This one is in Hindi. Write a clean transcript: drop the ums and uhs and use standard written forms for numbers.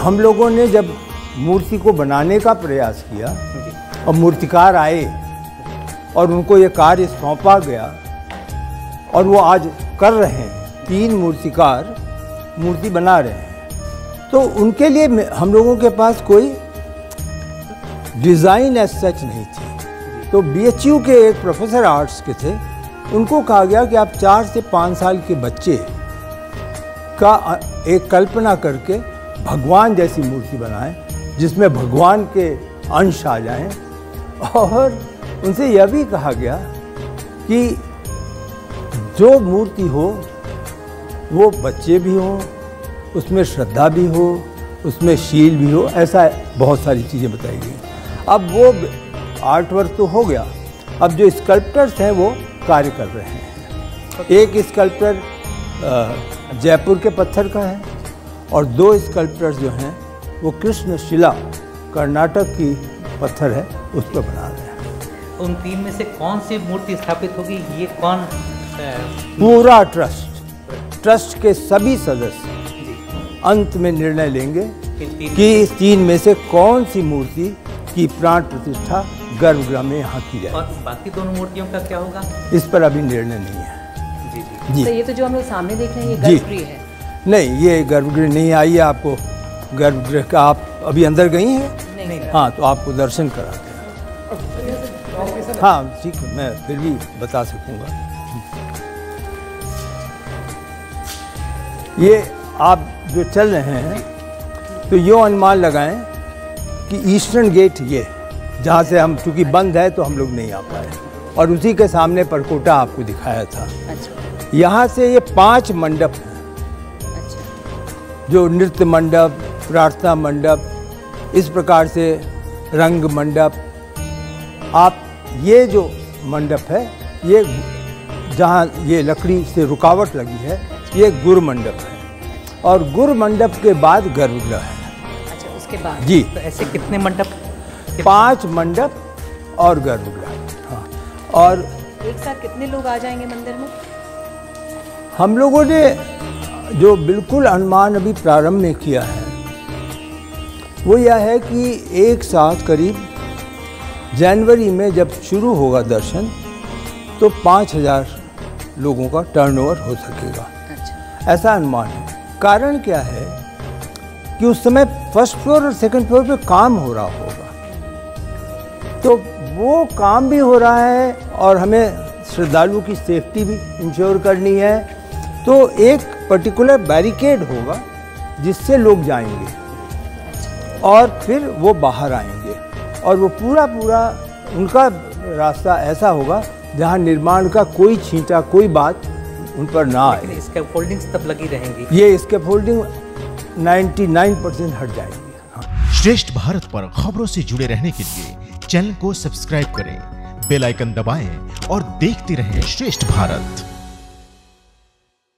हम लोगों ने जब मूर्ति को बनाने का प्रयास किया और मूर्तिकार आए और उनको ये कार्य सौंपा गया और वो आज कर रहे हैं, 3 मूर्तिकार मूर्ति बना रहे हैं, तो उनके लिए हम लोगों के पास कोई डिज़ाइन एज सच नहीं थी। तो BHU के एक प्रोफेसर आर्ट्स के थे, उनको कहा गया कि आप 4 से 5 साल के बच्चे का एक कल्पना करके भगवान जैसी मूर्ति बनाएं जिसमें भगवान के अंश आ जाएं, और उनसे यह भी कहा गया कि जो मूर्ति हो वो बच्चे भी हों, उसमें श्रद्धा भी हो, उसमें शील भी हो, ऐसा बहुत सारी चीज़ें बताई गई। अब वो आर्ट वर्क तो हो गया, अब जो स्कल्प्टर्स हैं वो कार्य कर रहे हैं। एक स्कल्प्टर जयपुर के पत्थर का है और 2 स्कल्प्टर्स जो हैं वो कृष्ण शिला कर्नाटक की पत्थर है, उस पर बना रहे हैं। उन 3 में से कौन सी मूर्ति स्थापित होगी, ये कौन? पूरा ट्रस्ट के सभी सदस्य अंत में निर्णय लेंगे कि इस 3 में से कौन सी मूर्ति की प्राण प्रतिष्ठा गर्भगृह में यहाँ की जाए। और बाकी दोनों मूर्तियों का क्या होगा? इस पर अभी निर्णय नहीं है। जी। तो ये तो जो हम लोग सामने देख रहे हैं ये गर्भगृह है? नहीं, ये गर्भगृह नहीं। आइए आपको गर्भगृह का, आप अभी अंदर गई हैं? नहीं। हाँ, तो आपको दर्शन कराते हैं। हाँ ठीक है, मैं फिर भी बता सकूँगा। ये आप जो चल रहे हैं तो यो अनुमान लगाएं कि ईस्टर्न गेट ये, जहाँ से हम, चूँकि बंद है तो हम लोग नहीं आ पाए, और उसी के सामने परकोटा आपको दिखाया था। अच्छा। यहाँ से ये 5 मंडप हैं। अच्छा। जो नृत्य मंडप, प्रार्थना मंडप, इस प्रकार से रंग मंडप। आप ये जो मंडप है, ये जहाँ ये लकड़ी से रुकावट लगी है, ये गुरु मंडप है, और गुरु मंडप के बाद गर्भगृह है। अच्छा, उसके बाद? जी। तो ऐसे कितने मंडप? 5 मंडप और गर्भगृह। हाँ, और एक साथ कितने लोग आ जाएंगे मंदिर में? हम लोगों ने जो बिल्कुल अनुमान अभी प्रारंभ में किया है वो यह है कि एक साथ करीब जनवरी में जब शुरू होगा दर्शन तो 5000 लोगों का टर्नओवर हो सकेगा। अच्छा। ऐसा अनुमान है। कारण क्या है कि उस समय फर्स्ट फ्लोर और सेकंड फ्लोर पे काम हो रहा होगा, तो वो काम भी हो रहा है और हमें श्रद्धालुओं की सेफ्टी भी इंश्योर करनी है। तो एक पर्टिकुलर बैरिकेड होगा जिससे लोग जाएंगे और फिर वो बाहर आएंगे, और वो पूरा उनका रास्ता ऐसा होगा जहाँ निर्माण का कोई छींटा, कोई बात उन पर ना आए। स्कैफोल्डिंग्स तब लगी रहेंगी? ये स्कैफोल्डिंग 99% हट जाएगी। हाँ। श्रेष्ठ भारत पर खबरों से जुड़े रहने के लिए चैनल को सब्सक्राइब करें, बेल आइकन दबाएं और देखते रहें श्रेष्ठ भारत।